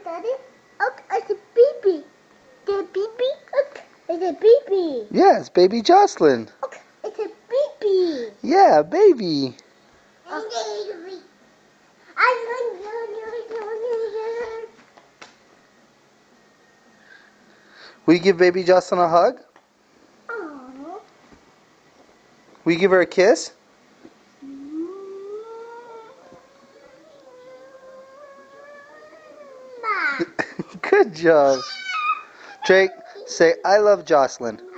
Daddy, look, it's a baby. The baby, look, it's a baby. Yeah, it's baby Jocelyn. Look, it's a baby. Yeah, baby. Will you give baby Jocelyn a hug? Aww. Will you give her a kiss? Good job. Drake, say, I love Jocelyn.